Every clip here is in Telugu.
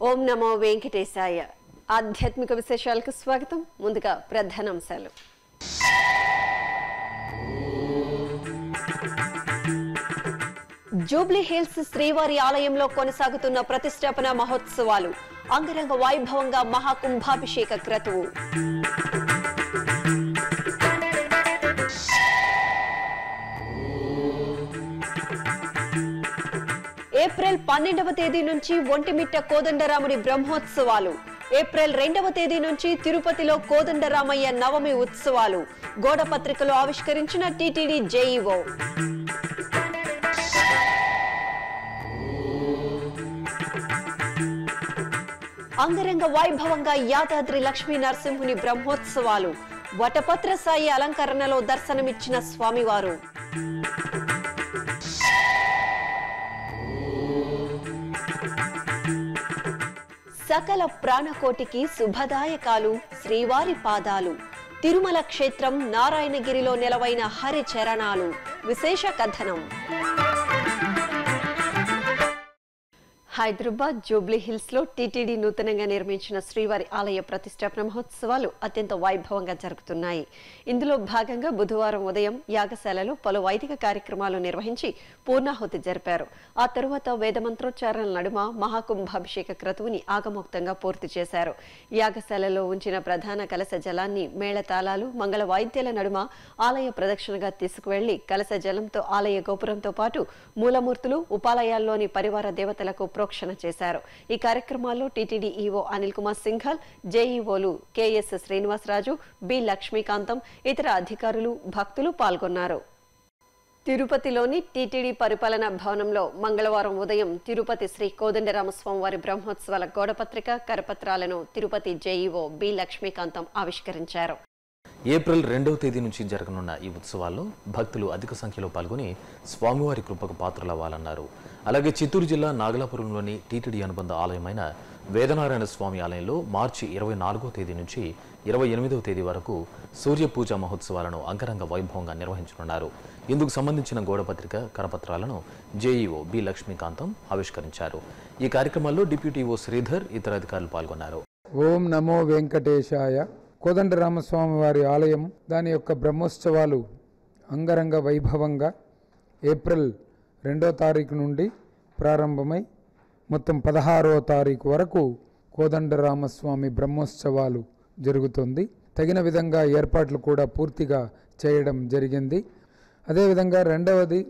ఓం నమో వెంకటేశాయ. ఆధ్యాత్మిక విశేషాలకు స్వాగతం. ముందుగా ప్రధానాంశాలు. జూబ్లీ హిల్స్ శ్రీవారి ఆలయంలో కొనసాగుతున్న ప్రతిష్టాపన మహోత్సవాలు. అంగరంగ వైభవంగా మహాకుంభాభిషేక క్రతువు. ఏప్రిల్ 12వ తేదీ నుంచి ఒంటిమిట్ట కోదండరాముడి బ్రహ్మోత్సవాలు. ఏప్రిల్ 2వ తేదీ నుంచి తిరుపతిలో కోదండరామయ్య నవమి ఉత్సవాలు. గోడ పత్రికలో ఆవిష్కరించిన టీటీడీ జేఈఓ. అంగరంగ వైభవంగా యాదాద్రి లక్ష్మీ నరసింహుని బ్రహ్మోత్సవాలు. వటపత్ర సాయి అలంకరణలో దర్శనమిచ్చిన స్వామివారు. సకల ప్రాణకోటికి శుభదాయకాలు శ్రీవారి పాదాలు. తిరుమల క్షేత్రం నారాయణగిరిలో నెలవైన హరి చరణాలు. విశేష కథనం. హైదరాబాద్ జూబ్లీ హిల్స్ లో టీటీడీ నూతనంగా నిర్మించిన శ్రీవారి ఆలయ ప్రతిష్టాపన మహోత్సవాలు అత్యంత వైభవంగా జరుగుతున్నాయి. ఇందులో భాగంగా బుధవారం ఉదయం యాగశాలలో పలు వైదిక కార్యక్రమాలు నిర్వహించి పూర్ణాహుతి జరిపారు. ఆ తరువాత వేదమంత్రోచ్చారణల నడుమ మహాకుంభాభిషేక క్రతువుని ఆగమోక్తంగా పూర్తి చేశారు. యాగశాలలో ఉంచిన ప్రధాన కలశ జలాన్ని మేళతాళాలు, మంగళ వాయిద్యాల నడుమ ఆలయ ప్రదక్షిణగా తీసుకువెళ్లి కలశ జలంతో ఆలయ గోపురంతో పాటు మూలమూర్తులు, ఉపాలయాల్లోని పరివార దేవతలకు ప్రోక్షణ చేశారు. ఈ కార్యక్రమాల్లో టీటీడీ ఈవో అనిల్ కుమార్ సింఘాల్, జేఈఓలు కెఎస్ శ్రీనివాసరాజు, బి లక్ష్మీకాంతం, ఇతర అధికారులు, భక్తులు పాల్గొన్నారు. తిరుపతిలోని టీటీడీ పరిపాలనా భవనంలో మంగళవారం ఉదయం తిరుపతి శ్రీ కోదండరామస్వామివారి బ్రహ్మోత్సవాల గోడపత్రిక, కరపత్రాలను తిరుపతి జేఈఓ బి లక్ష్మీకాంతం ఆవిష్కరించారు. ఏప్రిల్ 2వ తేదీ నుంచి జరగనున్న ఈ ఉత్సవాల్లో భక్తులు అధిక సంఖ్యలో పాల్గొని స్వామివారి కృపకు పాత్రలవ్వాలన్నారు. అలాగే చిత్తూరు జిల్లా నాగలాపురంలోని టీటీడీ అనుబంధ ఆలయమైన వేదనారాయణ స్వామి ఆలయంలో మార్చి 24వ తేదీ నుంచి 28వ తేదీ వరకు సూర్య పూజ మహోత్సవాలను అంగరంగ వైభవంగా నిర్వహించనున్నారు. ఇందుకు సంబంధించిన గోడపత్రిక, కరపత్రాలను జేఈఓ బి లక్ష్మీకాంతం ఆవిష్కరించారు. ఈ కార్యక్రమాల్లో డిప్యూటీ ఈవో శ్రీధర్, ఇతర అధికారులు పాల్గొన్నారు. ఓం నమో వెంకటేశాయ. కోదండరామస్వామి వారి ఆలయం దాని యొక్క బ్రహ్మోత్సవాలు అంగరంగ వైభవంగా ఏప్రిల్ 2వ తారీఖు నుండి ప్రారంభమై మొత్తం 16వ తారీఖు వరకు కోదండరామస్వామి బ్రహ్మోత్సవాలు జరుగుతుంది. తగిన విధంగా ఏర్పాట్లు కూడా పూర్తిగా చేయడం జరిగింది. అదేవిధంగా రెండవది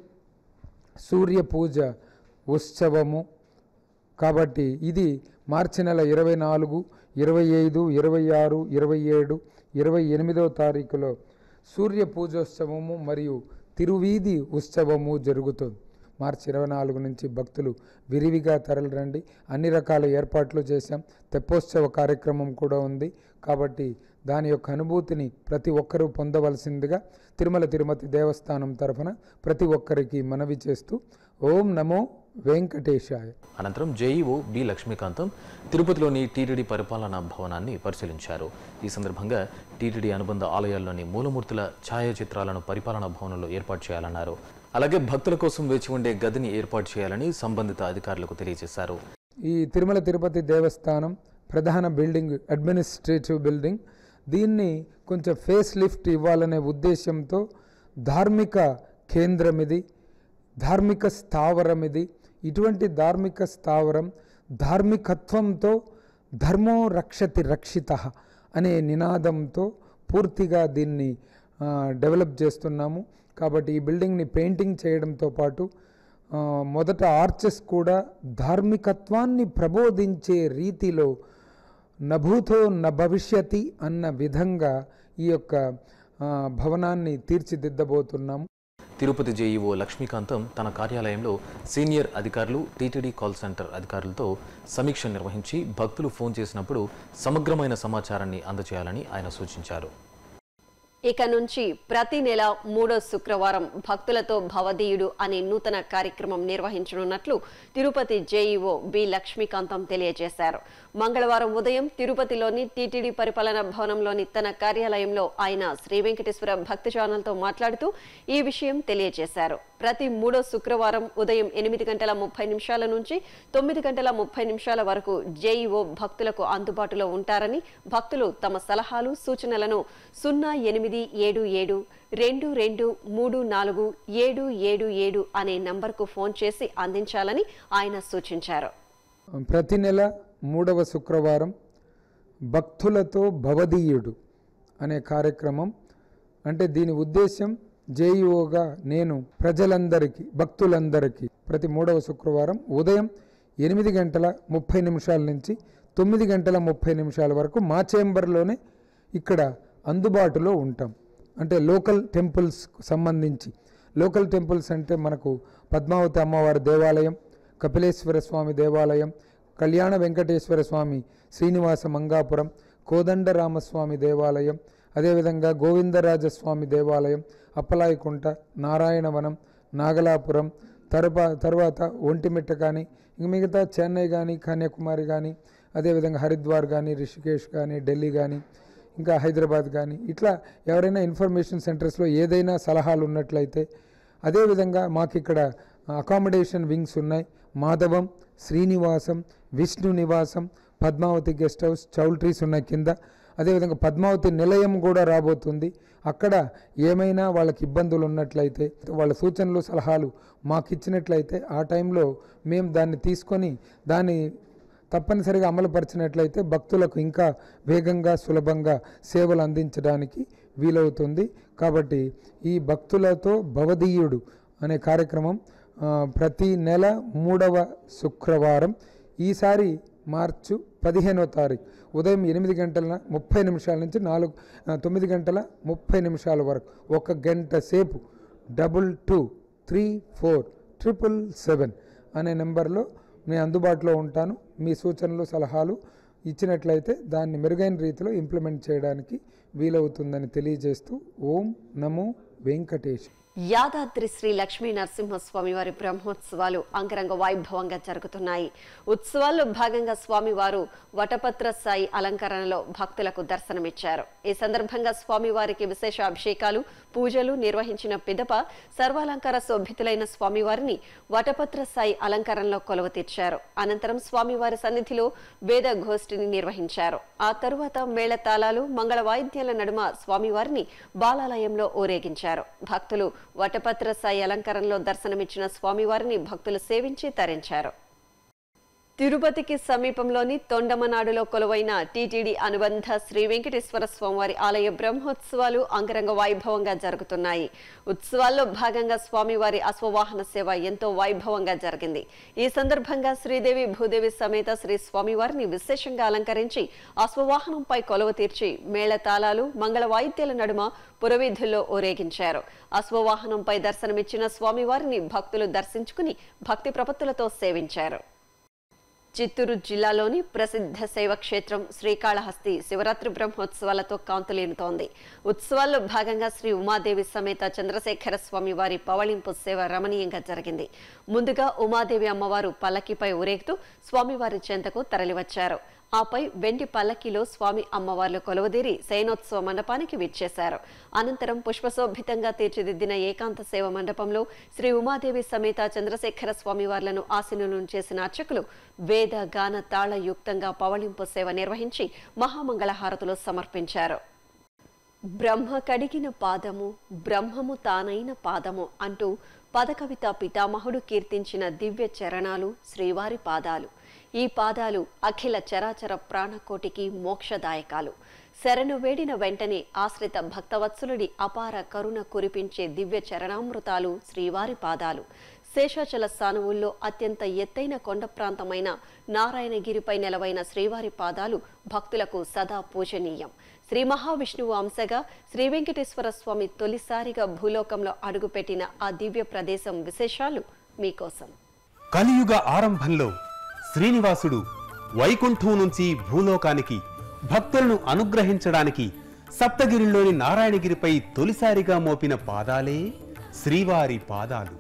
సూర్య పూజ ఉత్సవము. కాబట్టి ఇది మార్చి నెల 24, 25, 26, 27, 28వ తారీఖులో సూర్య పూజోత్సవము మరియు తిరువీధి ఉత్సవము జరుగుతుంది. మార్చి 24 నుంచి భక్తులు విరివిగా తరలిరండి. అన్ని రకాల ఏర్పాట్లు చేశాం. తెప్పోత్సవ కార్యక్రమం కూడా ఉంది. కాబట్టి దాని యొక్క అనుభూతిని ప్రతి ఒక్కరూ పొందవలసిందిగా తిరుమల తిరుపతి దేవస్థానం తరఫున ప్రతి ఒక్కరికి మనవి చేస్తూ ఓం నమో వెంకటేశాయ. అనంతరం జేఈఓ బి లక్ష్మీకాంతం తిరుపతిలోని టీటీడీ పరిపాలనా భవనాన్ని పరిశీలించారు. ఈ సందర్భంగా టీటీడీ అనుబంధ ఆలయాల్లోని మూలమూర్తుల ఛాయాచిత్రాలను పరిపాలనా భవనంలో ఏర్పాటు చేయాలన్నారు. అలాగే భక్తుల కోసం వేచి ఉండే గదిని ఏర్పాటు చేయాలని సంబంధిత అధికారులకు తెలియజేశారు. ఈ తిరుమల తిరుపతి దేవస్థానం ప్రధాన బిల్డింగ్, అడ్మినిస్ట్రేటివ్ బిల్డింగ్, దీన్ని కొంచెం ఫేస్ లిఫ్ట్ ఇవ్వాలనే ఉద్దేశంతో ధార్మిక కేంద్రం ఇది, ధార్మిక స్థావరం ఇది. ఇటువంటి ధార్మిక స్థావరం ధార్మికత్వంతో ధర్మో రక్షతి రక్షితః అనే నినాదంతో పూర్తిగా దీన్ని డెవలప్ చేస్తున్నాము. కాబట్టి ఈ బిల్డింగ్ని పెయింటింగ్ చేయడంతో పాటు మొదట ఆర్చెస్ కూడా ధార్మికత్వాన్ని ప్రబోధించే రీతిలో నభూతో న భవిష్యతి అన్న విధంగా ఈ యొక్క భవనాన్ని తీర్చిదిద్దబోతున్నాము. తిరుపతి జేఈఓ లక్ష్మీకాంతం తన కార్యాలయంలో సీనియర్ అధికారులు, టీటీడీ కాల్ సెంటర్ అధికారులతో సమీక్ష నిర్వహించి భక్తులు ఫోన్ చేసినప్పుడు సమగ్రమైన సమాచారాన్ని అందజేయాలని ఆయన సూచించారు. ఇక నుంచి ప్రతి నెల 3వ శుక్రవారం భక్తులతో భవదీయుడు అనే నూతన కార్యక్రమం నిర్వహించనున్నట్లు తిరుపతి జేఈఓ బి లక్ష్మీకాంతం తెలియజేశారు. మంగళవారం ఉదయం తిరుపతిలోని టీటీడీ పరిపాలనా భవనంలోని తన కార్యాలయంలో ఆయన శ్రీ వెంకటేశ్వర భక్తి ఛానల్తో మాట్లాడుతూ ఈ విషయం తెలియజేశారు. ప్రతి 3వ శుక్రవారం ఉదయం 8:30 నుంచి 9:30 వరకు జేఈఓ భక్తులకు అందుబాటులో ఉంటారని, భక్తులు తమ సలహాలు సూచనలను 0877223477 అనే నంబర్కు ఫోన్ చేసి అందించాలని ఆయన సూచించారు. ప్రతి నెల 3వ శుక్రవారం భక్తులతో భవదీయుడు అనే కార్యక్రమం, అంటే దీని ఉద్దేశం జేఈఓగా నేను ప్రజలందరికీ, భక్తులందరికీ ప్రతి 3వ శుక్రవారం ఉదయం 8:30 నుంచి 9:30 వరకు మా చేంబర్లోనే ఇక్కడ అందుబాటులో ఉంటాం. అంటే లోకల్ టెంపుల్స్కు సంబంధించి, లోకల్ టెంపుల్స్ అంటే మనకు పద్మావతి అమ్మవారి దేవాలయం, కపిలేశ్వర స్వామి దేవాలయం, కళ్యాణ వెంకటేశ్వర స్వామి శ్రీనివాస మంగాపురం, కోదండరామస్వామి దేవాలయం, అదేవిధంగా గోవిందరాజస్వామి దేవాలయం, అప్పలాయకుంట, నారాయణవనం, నాగలాపురం, తర్వాత ఒంటిమిట్ట కానీ, మిగతా చెన్నై కానీ, కన్యాకుమారి కానీ, అదేవిధంగా హరిద్వార్ కానీ, రిషికేష్ కానీ, ఢిల్లీ కానీ, ఇంకా హైదరాబాద్ కానీ, ఇట్లా ఎవరైనా ఇన్ఫర్మేషన్ సెంటర్స్లో ఏదైనా సలహాలు ఉన్నట్లయితే, అదేవిధంగా మాకు ఇక్కడ అకామిడేషన్ వింగ్స్ ఉన్నాయి. మాధవం, శ్రీనివాసం, విష్ణు నివాసం, పద్మావతి గెస్ట్ హౌస్, చౌల్ట్రీస్ ఉన్నాయి కింద. అదేవిధంగా పద్మావతి నిలయం కూడా రాబోతుంది. అక్కడ ఏమైనా వాళ్ళకి ఇబ్బందులు ఉన్నట్లయితే, వాళ్ళ సూచనలు సలహాలు మాకు ఇచ్చినట్లయితే ఆ టైంలో మేము దాన్ని తీసుకొని దాన్ని తప్పనిసరిగా అమలుపరిచినట్లయితే భక్తులకు ఇంకా వేగంగా సులభంగా సేవలు అందించడానికి వీలవుతుంది. కాబట్టి ఈ భక్తులతో భవదీయుడు అనే కార్యక్రమం ప్రతి నెల 3వ శుక్రవారం, ఈసారి మార్చి 15వ తారీఖు ఉదయం 8:30 నుంచి 9:30 వరకు 1 గంట సేపు 223477 అనే నెంబర్లో నేను అందుబాటులో ఉంటాను. మీ సూచనలు సలహాలు ఇచ్చినట్లయితే దాన్ని మెరుగైన రీతిలో ఇంప్లిమెంట్ చేయడానికి వీలవుతుందని తెలియజేస్తూ ఓం నమో వెంకటేశ్. యాదాద్రి శ్రీ లక్ష్మీ నరసింహస్వామి వారి బ్రహ్మోత్సవాలు అంగరంగ వైభవంగా జరుగుతున్నాయి. ఉత్సవాల్లో భాగంగా స్వామివారు వటపత్ర సాయి అలంకరణలో భక్తులకు దర్శనమిచ్చారు. ఈ సందర్భంగా స్వామివారికి విశేష అభిషేకాలు, పూజలు నిర్వహించిన పిదప సర్వాలంకార శోభితులైన స్వామివారిని వటపత్ర సాయి అలంకరణలో కొలువ తీర్చారు. అనంతరం స్వామివారి సన్నిధిలో వేద గోష్ఠిని నిర్వహించారు. ఆ తరువాత మేళతాళాలు, మంగళ వాయిద్యాల నడుమ స్వామివారిని బాలాలయంలో ఊరేగించారు. భక్తులు వటపత్ర సాయి అలంకరణలో దర్శనమిచ్చిన స్వామివారిని భక్తులు సేవించి తరించారు. తిరుపతికి సమీపంలోని తొండమనాడులో కొలువైన టీటీడీ అనుబంధ శ్రీ వెంకటేశ్వర స్వామివారి ఆలయ బ్రహ్మోత్సవాలు అంగరంగ వైభవంగా జరుగుతున్నాయి. ఉత్సవాల్లో భాగంగా స్వామివారి అశ్వవాహన సేవ ఎంతో వైభవంగా జరిగింది. ఈ సందర్భంగా శ్రీదేవి భూదేవి సమేత శ్రీ స్వామివారిని విశేషంగా అలంకరించి అశ్వవాహనంపై కొలువ తీర్చి మేళతాళాలు, మంగళ వాయిద్యాల నడుమ పురవీధుల్లో ఊరేగించారు. అశ్వవాహనంపై దర్శనమిచ్చిన స్వామివారిని భక్తులు దర్శించుకుని భక్తి ప్రపత్తులతో సేవించారు. చిత్తూరు జిల్లాలోని ప్రసిద్ధ శైవక్షేత్రం శ్రీకాళహస్తి శివరాత్రి బ్రహ్మోత్సవాలతో కాంతులేనుతోంది. ఉత్సవాల్లో భాగంగా శ్రీ ఉమాదేవి సమేత చంద్రశేఖర స్వామి వారి పవళింపు సేవ రమణీయంగా జరిగింది. ముందుగా ఉమాదేవి అమ్మవారు పల్లకిపై ఊరేగుతూ స్వామివారి చెంతకు తరలివచ్చారు. ఆపై వెండి పల్లకిలో స్వామి అమ్మవార్లు కొలువుదీరి శయనోత్సవ మండపానికి విచ్చేశారు. అనంతరం పుష్పశోభితంగా తీర్చిదిద్దిన ఏకాంత సేవ మండపంలో శ్రీ ఉమాదేవి సమేత చంద్రశేఖర స్వామివార్లను ఆసీనులను చేసిన అర్చకులు వేద గాన తాళయుక్తంగా పవళింపు సేవ నిర్వహించి మహామంగళహారతులు సమర్పించారు. బ్రహ్మ కడిగిన పాదము, బ్రహ్మము తానైన పాదము అంటూ పదకవిత పితామహుడు కీర్తించిన దివ్య చరణాలు శ్రీవారి పాదాలు. ఈ పాదాలు అఖిల చరాచర ప్రాణకోటికి మోక్షదాయకాలు. శరణు వేడిన వెంటనే ఆశ్రిత భక్తవత్సలుడి అపార కరుణ కురిపించే దివ్య చరణామృతాలు శ్రీవారి పాదాలు. శేషాచల సానువుల్లో అత్యంత ఎత్తైన కొండ ప్రాంతమైన నారాయణగిరిపై నెలవైన శ్రీవారి పాదాలు భక్తులకు సదా పూజనీయం. శ్రీ మహావిష్ణువు అంశగా శ్రీ వెంకటేశ్వర స్వామి తొలిసారిగా భూలోకంలో అడుగుపెట్టిన ఆ దివ్య ప్రదేశం విశేషాలు మీకోసం. కలియుగ ఆరంభంలో శ్రీనివాసుడు వైకుంఠం నుంచి భూలోకానికి భక్తులను అనుగ్రహించడానికి సప్తగిరిలోని నారాయణగిరిపై తొలిసారిగా మోపిన పాదాలే శ్రీవారి పాదాలు.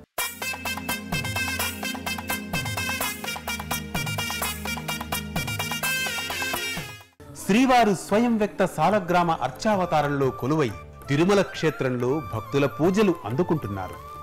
శ్రీవారు స్వయం వ్యక్త సాలగ్రామ అర్చావతారంలో కొలువై తిరుమల క్షేత్రంలో భక్తుల పూజలు అందుకుంటున్నారు.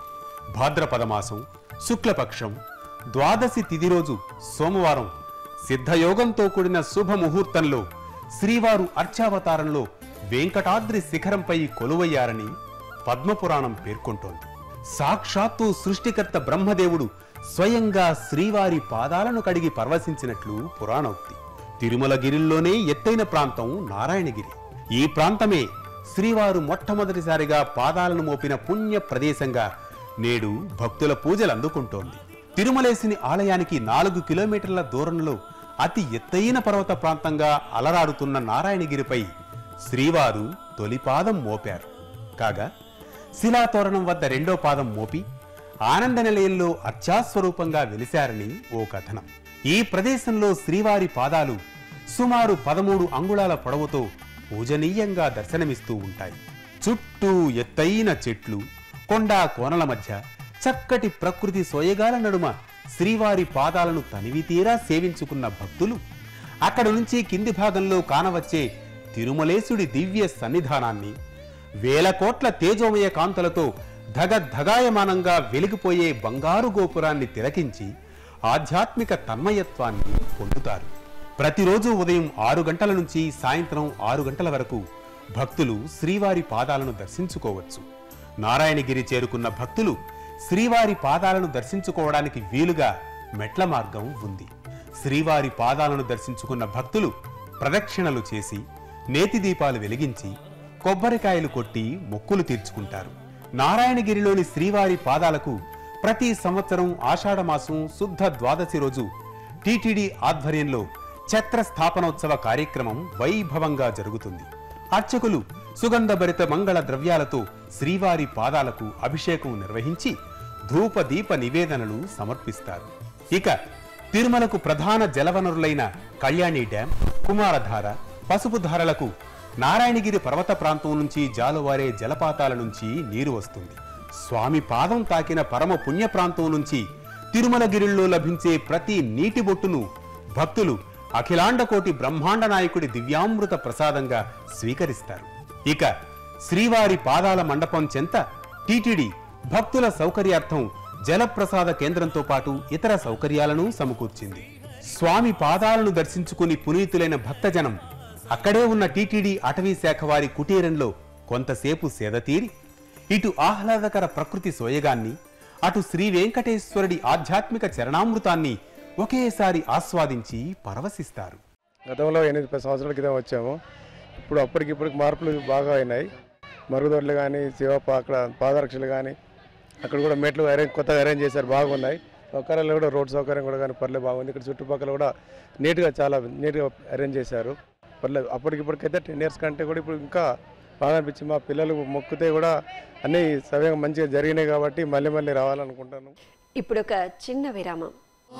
భాద్రపద మాసం శుక్లపక్షం ద్వాదశి తిథి రోజు సోమవారం సిద్ధయోగంతో కూడిన శుభముహూర్తంలో శ్రీవారు అర్చావతారంలో వెంకటాద్రి శిఖరంపై కొలువయ్యారని పద్మపురాణం పేర్కొంటోంది. సాక్షాత్తు సృష్టికర్త బ్రహ్మదేవుడు స్వయంగా శ్రీవారి పాదాలను కడిగి పరవశించినట్లు పురాణోక్తి. తిరుమలగిరిలోనే ఎత్తైన ప్రాంతం నారాయణగిరి. ఈ ప్రాంతమే శ్రీవారు మొట్టమొదటిసారిగా పాదాలను మోపిన పుణ్య ప్రదేశంగా నేడు భక్తుల పూజలు అందుకుంటోంది. తిరుమలేశుని ఆలయానికి 4 కిలోమీటర్ల దూరంలో అతి ఎత్తైన పర్వత ప్రాంతంగా అలరాడుతున్న నారాయణగిరిపై శ్రీవారు తొలి పాదం మోపారు. కాగా శిలాతోరణం వద్ద 2వ పాదం మోపి ఆనంద నిలయంలో అర్చాస్వరూపంగా వెలిశారని ఓ కథనం. ఈ ప్రదేశంలో శ్రీవారి పాదాలు సుమారు 13 అంగుళాల పొడవుతో పూజనీయంగా దర్శనమిస్తూ ఉంటాయి. చుట్టూ ఎత్తైన చెట్లు, కొండా కోనల మధ్య చక్కటి ప్రకృతి సోయగాల నడుమ శ్రీవారి పాదాలను తనివితీరా సేవించుకున్న భక్తులు అక్కడి నుంచి కింది భాగంలో కానవచ్చే తిరుమలేశుడి దివ్య సన్నిధానాన్ని, వేల కోట్ల తేజోమయ కాంతులతో ధగధగాయమానంగా వెలిగిపోయే బంగారు గోపురాన్ని తిలకించి ఆధ్యాత్మిక తన్మయత్వాన్ని పొందుతారు. ప్రతిరోజు ఉదయం 6 గంటల నుంచి సాయంత్రం 6 గంటల వరకు భక్తులు శ్రీవారి పాదాలను దర్శించుకోవచ్చు. నారాయణగిరి చేరుకున్న భక్తులు శ్రీవారి పాదాలను దర్శించుకోవడానికి వీలుగా మెట్ల మార్గం ఉంది. శ్రీవారి పాదాలను దర్శించుకున్న భక్తులు ప్రదక్షిణలు చేసి నేతి దీపాలు వెలిగించి కొబ్బరికాయలు కొట్టి మొక్కులు తీర్చుకుంటారు. నారాయణగిరిలోని శ్రీవారి పాదాలకు ప్రతి సంవత్సరం ఆషాఢమాసం శుద్ధ ద్వాదశి రోజు టీటీడీ ఆధ్వర్యంలో ఛత్ర స్థాపనోత్సవ కార్యక్రమం వైభవంగా జరుగుతుంది. అర్చకులు సుగంధభరిత మంగళ ద్రవ్యాలతో శ్రీవారి పాదాలకు అభిషేకం నిర్వహించి ధూప దీప నివేదనలు సమర్పిస్తారు. ఇక తిరుమలకు ప్రధాన జలవనరులైన కళ్యాణి డ్యాం, కుమారధార, పసుపు ధారలకు నారాయణగిరి పర్వత ప్రాంతం నుంచి జాలువారే జలపాతాల నుంచి నీరు వస్తుంది. స్వామి పాదం తాకిన పరమ పుణ్య ప్రాంతం నుంచి తిరుమలగిరిలో లభించే ప్రతి నీటి బొట్టును భక్తులు అఖిలాండకోటి బ్రహ్మాండ నాయకుడి దివ్యామృత ప్రసాదంగా స్వీకరిస్తారు. ఇక శ్రీవారి పాదాల మండపం చెంత టీటీడీ భక్తుల సౌకర్యార్థం జలప్రసాద కేంద్రంతో పాటు ఇతర సౌకర్యాలను సమకూర్చింది. స్వామి పాదాలను దర్శించుకుని పునీతులైన భక్తజనం అక్కడే ఉన్న టీటీడీ అటవీ శాఖ వారి కుటీరంలో కొంతసేపు సేదతీరి ఇటు ఆహ్లాదకర ప్రకృతి సోయగాన్ని, అటు శ్రీ వెంకటేశ్వరుడి ఆధ్యాత్మిక చరణామృతాన్ని ఒకేసారి ఆస్వాదించి పరవశిస్తారు. గతంలో 8-10 సంవత్సరాల క్రితం వచ్చాము. ఇప్పుడు అప్పటికిప్పటికి మార్పులు బాగా అయినాయి. మరుగుదొడ్లు కానీ, అక్కడ పాదరక్షలు కానీ, అక్కడ కూడా మెట్లు కొత్తగా అరేంజ్ చేశారు, బాగున్నాయి. సౌకర్యాలు కూడా రోడ్ సౌకర్యం కూడా కానీ పర్లేదు బాగుంది. ఇక్కడ చుట్టుపక్కల కూడా చాలా నీట్గా అరేంజ్ చేశారు, పర్లేదు. అప్పటికిప్పటికైతే 10 years కంటే కూడా ఇప్పుడు ఇంకా బాగా అనిపించింది. మా పిల్లలు మొక్కితే కూడా అన్నీ సవ్యంగా మంచిగా జరిగినాయి కాబట్టి మళ్ళీ రావాలనుకుంటాను. ఇప్పుడు ఒక చిన్న విరామం.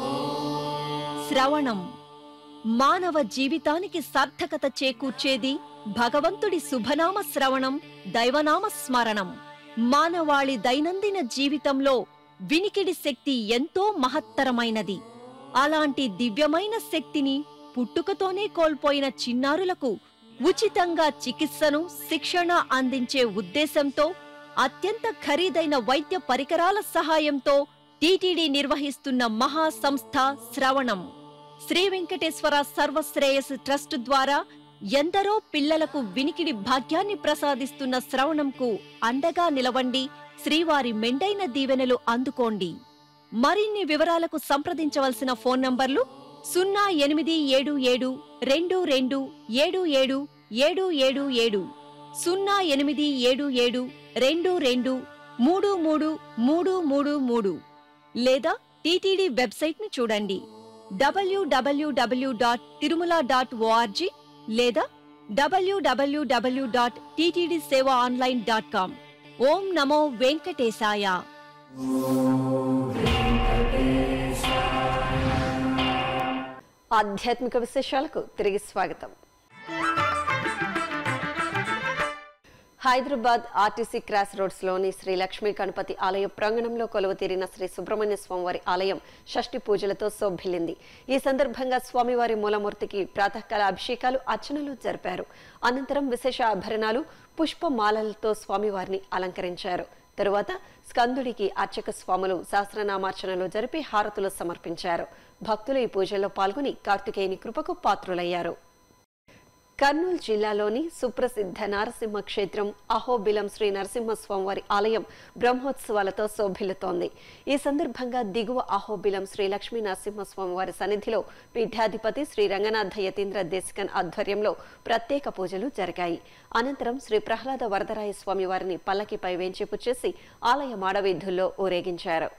శ్రవణం మానవ జీవితానికి సార్థకత చేకూర్చేది భగవంతుడి శుభనామ శ్రవణం, దైవనామ స్మరణం. మానవాళి దైనందిన జీవితంలో వినికిడి శక్తి ఎంతో మహత్తరమైనది. అలాంటి దివ్యమైన శక్తిని పుట్టుకతోనే కోల్పోయిన చిన్నారులకు ఉచితంగా చికిత్సను, శిక్షణ అందించే ఉద్దేశంతో అత్యంత ఖరీదైన వైద్య పరికరాల సహాయంతో టీటీడీ నిర్వహిస్తున్న మహా సంస్థ శ్రవణం. శ్రీ వెంకటేశ్వర సర్వశ్రేయస్ ట్రస్ట్ ద్వారా ఎందరో పిల్లలకు వినికిడి భాగ్యాన్ని ప్రసాదిస్తున్న శ్రవణంకు అండగా నిలవండి. శ్రీవారి మెండైన దీవెనలు అందుకోండి. మరిన్ని వివరాలకు సంప్రదించవలసిన ఫోన్ నంబర్లు 0877 22 77 777, 0877 22 33 లేదా టీటీడీ వెబ్సైట్ ని చూడండి www.tirumala.org లేదా www.ttdsevaonline.com. ఓం నమో వెంకటేశాయ. ఆధ్యాత్మిక విశేషాలకు తిరిగి స్వాగతం. హైదరాబాద్ ఆర్టీసీ క్రాస్ రోడ్స్ లోని శ్రీ లక్ష్మీ గణపతి ఆలయ ప్రాంగణంలో కొలువుతీరిన శ్రీ సుబ్రహ్మణ్య స్వామివారి ఆలయం షష్ఠి పూజలతో శోభిల్లింది. ఈ సందర్భంగా స్వామివారి మూలమూర్తికి ప్రాతకాల అభిషేకాలు, అర్చనలు జరిపారు. అనంతరం విశేష ఆభరణాలు, పుష్పమాలలతో స్వామివారిని అలంకరించారు. తరువాత స్కందుడికి అర్చక స్వాములు సహస్రనామార్చనలు జరిపి హారతులు సమర్పించారు. భక్తులు ఈ పూజల్లో పాల్గొని కార్తికేయుని కృపకు పాత్రులయ్యారు. కర్నూలు జిల్లాలోని సుప్రసిద్ధ నరసింహ క్షేత్రం అహోబిలం శ్రీ నరసింహస్వామివారి ఆలయం బ్రహ్మోత్సవాలతో శోభిల్లుతోంది. ఈ సందర్భంగా దిగువ అహోబిలం శ్రీ లక్ష్మీ నరసింహస్వామివారి సన్నిధిలో పీఠాధిపతి శ్రీ రంగనాథ యతీంద్ర దేశికన్ ఆధ్వర్యంలో ప్రత్యేక పూజలు జరిగాయి. అనంతరం శ్రీ ప్రహ్లాద వరదరాయ స్వామివారిని పల్లకిపై వేంచేపు చేసి ఆలయ మాడవీధుల్లో ఊరేగించారు.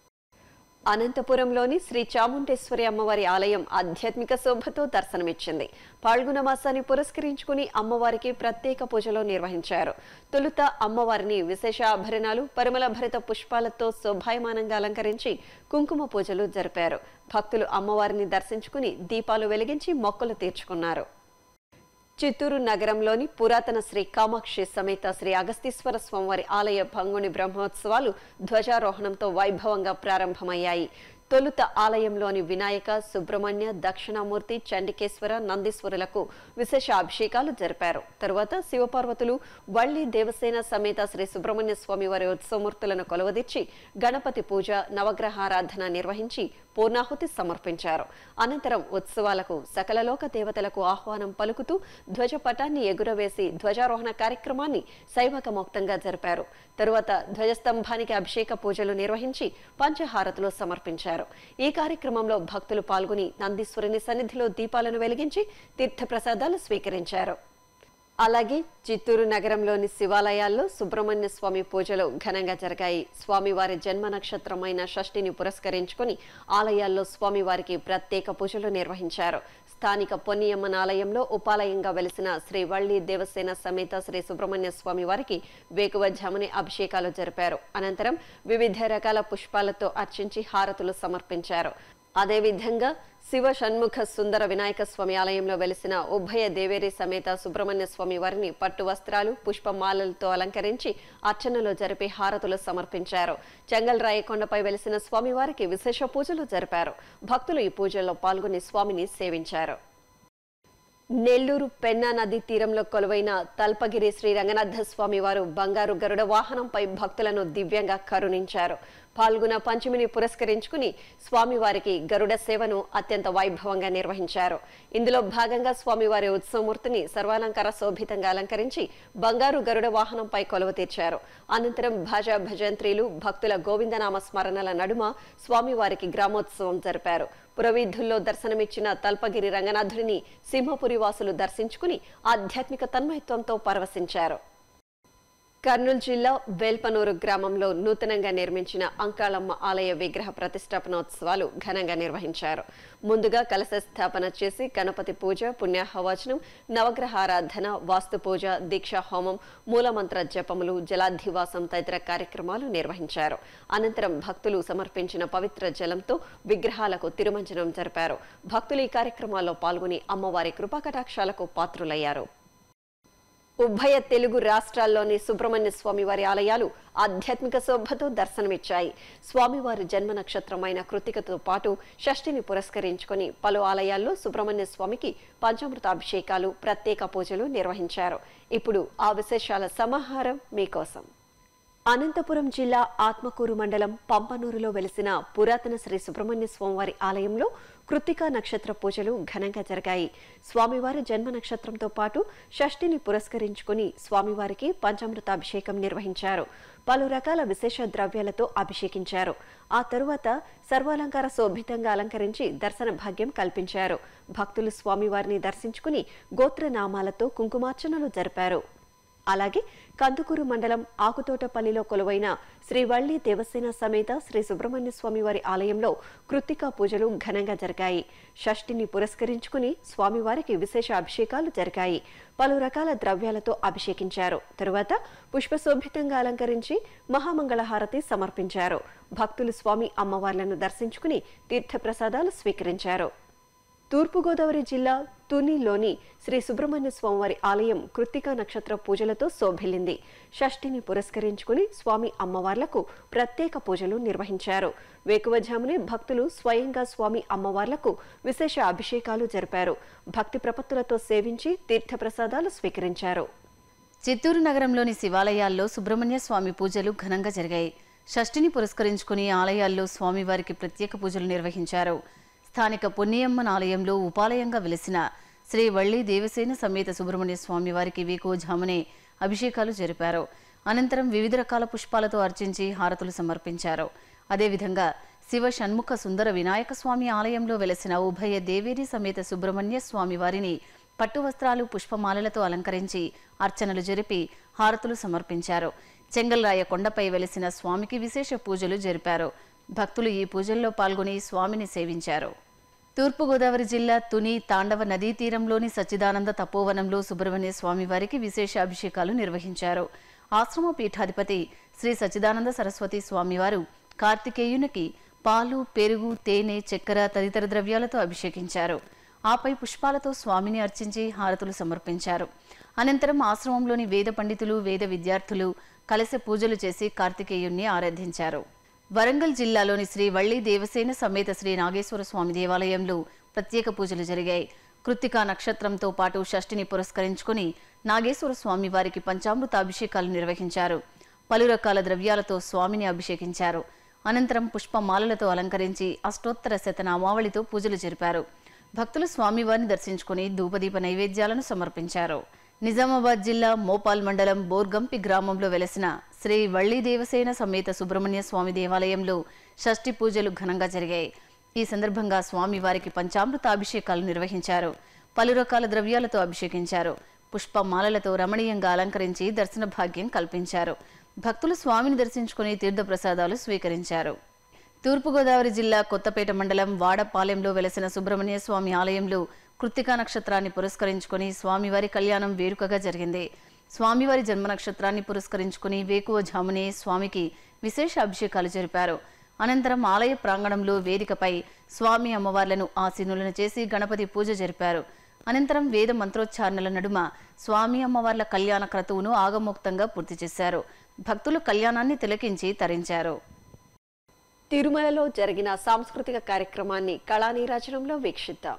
అనంతపురంలోని శ్రీ చాముండేశ్వరి అమ్మవారి ఆలయం ఆధ్యాత్మిక శోభతో దర్శనమిచ్చింది. పాల్గొన మాసాన్ని పురస్కరించుకుని అమ్మవారికి ప్రత్యేక పూజలు నిర్వహించారు. తొలుత అమ్మవారిని విశేష ఆభరణాలు, పరిమళ భరిత పుష్పాలతో శోభాయమానంగా అలంకరించి కుంకుమ పూజలు జరిపారు. భక్తులు అమ్మవారిని దర్శించుకుని దీపాలు వెలిగించి మొక్కులు తీర్చుకున్నారు. చిత్తూరు నగరంలోని పురాతన శ్రీ కామాక్షి సమేత శ్రీ అగస్తీశ్వర స్వామివారి ఆలయ పంగుని బ్రహ్మోత్సవాలు ధ్వజారోహణంతో వైభవంగా ప్రారంభమయ్యాయి. తొలుత ఆలయంలోని వినాయక, సుబ్రహ్మణ్య, దక్షిణామూర్తి, చండికేశ్వర, నందీశ్వరులకు విశేష అభిషేకాలు జరిపారు. తరువాత శివపార్వతులు, వల్లి దేవసేన సమేత శ్రీ సుబ్రహ్మణ్య స్వామి వారి ఉత్సవమూర్తులను కొలువదీర్చి గణపతి పూజ, నవగ్రహారాధన నిర్వహించి పూర్ణాహుతి సమర్పించారు. అనంతరం ఉత్సవాలకు సకలలోక దేవతలకు ఆహ్వానం పలుకుతూ ధ్వజపటాన్ని ఎగురవేసి ధ్వజారోహణ కార్యక్రమాన్ని శైవకమోక్తంగా జరిపారు. తరువాత ధ్వజస్తంభానికి అభిషేక పూజలు నిర్వహించి పంచహారతులు సమర్పించారు. ఈ కార్యక్రమంలో భక్తులు పాల్గొని నందీశ్వరుని సన్నిధిలో దీపాలను వెలిగించి తీర్థప్రసాదాలు స్వీకరించారు. అలాగే చిత్తూరు నగరంలోని శివాలయాల్లో సుబ్రహ్మణ్య స్వామి పూజలు ఘనంగా జరిగాయి. స్వామివారి జన్మ నక్షత్రమైన షష్ఠిని పురస్కరించుకుని ఆలయాల్లో స్వామివారికి ప్రత్యేక పూజలు నిర్వహించారు. స్థానిక పొన్నియమ్మన్ ఆలయంలో ఉపాలయంగా వెలిసిన శ్రీ వల్లి దేవసేన సమేత శ్రీ సుబ్రహ్మణ్య స్వామి వారికి వేకువజామునే అభిషేకాలు జరిపారు. అనంతరం వివిధ రకాల పుష్పాలతో అర్చించి హారతులు సమర్పించారు. అదేవిధంగా శివ షణ్ముఖ సుందర వినాయక స్వామి ఆలయంలో వెలిసిన ఉభయ దేవేరి సమేత సుబ్రహ్మణ్య స్వామి వారిని పట్టు వస్త్రాలు, పుష్పమాలలతో అలంకరించి అర్చనలు జరిపి హారతులు సమర్పించారు. చెంగల్ రాయకొండపై వెలిసిన స్వామివారికి విశేష పూజలు జరిపారు. భక్తులు ఈ పూజల్లో పాల్గొని స్వామిని సేవించారు. నెల్లూరు పెన్నా నది తీరంలో కొలువైన తల్పగిరి శ్రీ రంగనాథ స్వామి వారు బంగారు గరుడ వాహనంపై భక్తులను దివ్యంగా కరుణించారు. పాల్గొన పంచమిని పురస్కరించుకుని స్వామివారికి గరుడ సేవను అత్యంత వైభవంగా నిర్వహించారు. ఇందులో భాగంగా స్వామివారి ఉత్సవమూర్తిని సర్వాలంకార శోభితంగా అలంకరించి బంగారు గరుడ వాహనంపై కొలువు తీర్చారు. అనంతరం భాజా భజంత్రీలు, భక్తుల గోవిందనామ స్మరణల నడుమ స్వామివారికి గ్రామోత్సవం జరిపారు. పురవీధుల్లో దర్శనమిచ్చిన తల్పగిరి రంగనాథుడిని సింహపురి వాసులు దర్శించుకుని ఆధ్యాత్మిక తన్మయత్వంతో పరవశించారు. కర్నూలు జిల్లా వేల్పనూరు గ్రామంలో నూతనంగా నిర్మించిన అంకాళమ్మ ఆలయ విగ్రహ ప్రతిష్టాపనోత్సవాలు ఘనంగా నిర్వహించారు. ముందుగా కలశ స్థాపన చేసి గణపతి పూజ, పుణ్యాహవచనం, నవగ్రహారాధన, వాస్తు పూజ, దీక్షా హోమం, మూలమంత్ర జపములు, జలాధివాసం తదితర కార్యక్రమాలు నిర్వహించారు. అనంతరం భక్తులు సమర్పించిన పవిత్ర జలంతో విగ్రహాలకు తిరుమంజనం జరిపారు. భక్తులు ఈ కార్యక్రమాల్లో పాల్గొని అమ్మవారి కృపాకటాక్షాలకు పాత్రులయ్యారు. ఉభయ తెలుగు రాష్ట్రాల్లోని సుబ్రహ్మణ్య స్వామి వారి ఆలయాలు ఆధ్యాత్మిక శోభతో దర్శనమిచ్చాయి. స్వామివారి జన్మ నక్షత్రమైన కృతికతో పాటు షష్ఠిని పురస్కరించుకుని పలు ఆలయాల్లో సుబ్రహ్మణ్య స్వామికి పంచామృతాభిషేకాలు, ప్రత్యేక పూజలు నిర్వహించారు. ఇప్పుడు ఆ విశేషాల సమాహారం మీకోసం. అనంతపురం జిల్లా ఆత్మకూరు మండలం పంపనూరులో వెలిసిన పురాతన శ్రీ సుబ్రహ్మణ్య స్వామివారి ఆలయంలో కృత్తికా నక్షత్ర పూజలు ఘనంగా జరిగాయి. స్వామివారి జన్మ నక్షత్రంతో పాటు షష్ఠిని పురస్కరించుకుని స్వామివారికి పంచామృతాభిషేకం నిర్వహించారు. పలు రకాల విశేష ద్రవ్యాలతో అభిషేకించారు. ఆ తరువాత సర్వాలంకార శోభితంగా అలంకరించి దర్శన భాగ్యం కల్పించారు. భక్తులు స్వామివారిని దర్శించుకుని గోత్రనామాలతో కుంకుమార్చనలు జరిపారు. అలాగే కందుకూరు మండలం ఆకుతోటపల్లిలో కొలువైన శ్రీ వల్లి దేవసేన సమేత శ్రీ సుబ్రహ్మణ్య స్వామి వారి ఆలయంలో కృత్తికా పూజలు ఘనంగా జరిగాయి. షష్ఠిని పురస్కరించుకుని స్వామివారికి విశేష అభిషేకాలు జరిగాయి. పలు రకాల ద్రవ్యాలతో అభిషేకించారు. తరువాత పుష్పశోభితంగా అలంకరించి మహామంగళహారతి సమర్పించారు. భక్తులు స్వామి అమ్మవార్లను దర్శించుకుని తీర్థప్రసాదాలు స్వీకరించారు. తూర్పుగోదావరి జిల్లా తునిలోని శ్రీ సుబ్రహ్మణ్య స్వామివారి ఆలయం కృత్తికా నక్షత్ర పూజలతో శోభిల్లింది. షష్ఠిని పురస్కరించుకుని స్వామి అమ్మవార్లకు ప్రత్యేక పూజలు నిర్వహించారు. వేకువజామునే భక్తులు స్వయంగా స్వామి అమ్మవార్లకు విశేష అభిషేకాలు జరిపారు. భక్తి ప్రపత్తులతో సేవించి తీర్థప్రసాదాలు స్వీకరించారు. చిత్తూరు నగరంలోని శివాలయాల్లో సుబ్రహ్మణ్య స్వామి పూజలు ఘనంగా జరిగాయి. షష్ఠిని పురస్కరించుకుని ఆలయాల్లో స్వామివారికి ప్రత్యేక పూజలు నిర్వహించారు. స్థానిక పొన్నియమ్మన్ ఆలయంలో ఉపాలయంగా వెలిసిన శ్రీ వల్లి దేవసేన సమేత సుబ్రహ్మణ్య స్వామివారికి వేకువజామునే అభిషేకాలు జరిపారు. అనంతరం వివిధ రకాల పుష్పాలతో అర్చించి హారతులు సమర్పించారు. అదేవిధంగా శివ షణ్ముఖ సుందర వినాయక స్వామి ఆలయంలో వెలసిన ఉభయ దేవేరి సమేత సుబ్రహ్మణ్య స్వామి వారిని పట్టు వస్త్రాలు పుష్పమాలలతో అలంకరించి అర్చనలు జరిపి హారతులు సమర్పించారు. చెంగల్రాయ కొండపై వెలిసిన స్వామికి విశేష పూజలు జరిపారు. భక్తులు ఈ పూజల్లో పాల్గొని స్వామిని సేవించారు. తూర్పుగోదావరి జిల్లా తుని తాండవ నదీ తీరంలోని సచ్చిదానంద తపోవనంలో సుబ్రహ్మణ్య స్వామి వారికి విశేష అభిషేకాలు నిర్వహించారు. ఆశ్రమ పీఠాధిపతి శ్రీ సచ్చిదానంద సరస్వతి స్వామివారు కార్తికేయునికి పాలు, పెరుగు, తేనె, చక్కెర తదితర ద్రవ్యాలతో అభిషేకించారు. ఆపై పుష్పాలతో స్వామిని అర్చించి హారతులు సమర్పించారు. అనంతరం ఆశ్రమంలోని వేద పండితులు, వేద విద్యార్థులు కలశ పూజలు చేసి కార్తికేయుణ్ణి ఆరాధించారు. వరంగల్ జిల్లాలోని శ్రీ వల్లి దేవసేన సమేత శ్రీ నాగేశ్వర స్వామి దేవాలయంలో ప్రత్యేక పూజలు జరిగాయి. కృత్తికా నక్షత్రంతో పాటు షష్ఠిని పురస్కరించుకుని నాగేశ్వర స్వామి వారికి పంచామృతాభిషేకాలు నిర్వహించారు. పలు రకాల ద్రవ్యాలతో స్వామిని అభిషేకించారు. అనంతరం పుష్పమాలలతో అలంకరించి అష్టోత్తర శతనామావళితో పూజలు జరిపారు. భక్తులు స్వామివారిని దర్శించుకుని ధూపదీప నైవేద్యాలను సమర్పించారు. నిజామాబాద్ జిల్లా మోపాల్ మండలం బోర్గంపి గ్రామంలో వెలసిన శ్రీ వల్లి దేవసేన సమేత సుబ్రహ్మణ్య స్వామి దేవాలయంలో షష్ఠి పూజలు ఘనంగా జరిగాయి. ఈ సందర్భంగా స్వామివారికి పంచామృతాభిషేకాలు నిర్వహించారు. పలు రకాల ద్రవ్యాలతో అభిషేకించారు. పుష్పమాలలతో రమణీయంగా అలంకరించి దర్శన భాగ్యం కల్పించారు. భక్తులు స్వామిని దర్శించుకుని తీర్థప్రసాదాలు స్వీకరించారు. తూర్పుగోదావరి జిల్లా కొత్తపేట మండలం వాడపాలెంలో వెలసిన సుబ్రహ్మణ్య స్వామి ఆలయంలో కృత్తికా నక్షత్రాన్ని పురస్కరించుకుని స్వామివారి కళ్యాణం వేడుకగా జరిగింది. స్వామివారి జన్మ నక్షత్రాన్ని పురస్కరించుకుని వేకువజామునే స్వామికి విశేష అభిషేకాలు జరిపారు. అనంతరం ఆలయ ప్రాంగణంలో వేదికపై స్వామి అమ్మవార్లను ఆసీనులను చేసి గణపతి పూజ జరిపారు. అనంతరం వేద మంత్రోచ్చారణల నడుమ స్వామి అమ్మవార్ల కళ్యాణ క్రతువును ఆగమోక్తంగా పూర్తి చేశారు. భక్తులు కళ్యాణాన్ని తిలకించి తరించారు. తిరుమలలో జరిగిన సాంస్కృతిక కార్యక్రమాన్ని కళానీరాజనంలో వీక్షిద్దాం.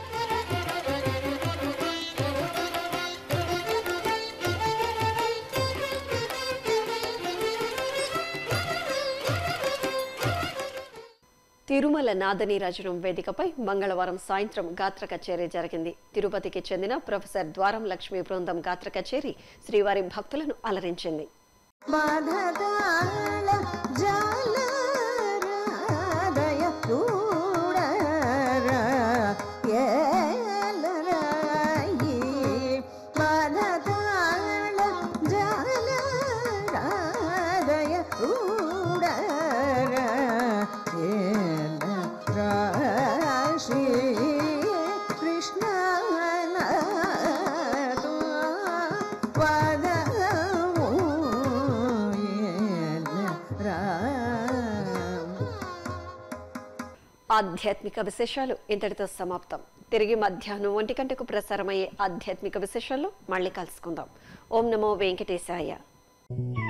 తిరుమల నాదనీరాజనం వేదికపై మంగళవారం సాయంత్రం గాత్ర కచేరీ జరిగింది. తిరుపతికి చెందిన ప్రొఫెసర్ ద్వారం లక్ష్మీ బృందం గాత్ర కచేరీ శ్రీవారి భక్తులను అలరించింది. ఆధ్యాత్మిక విశేషాలు ఇంతటితో సమాప్తం. తిరిగి మధ్యాహ్నం 1 గంటకు ప్రసారమయ్యే ఆధ్యాత్మిక విశేషాల్లో మళ్ళీ కలుసుకుందాం. ఓం నమో వెంకటేశాయ.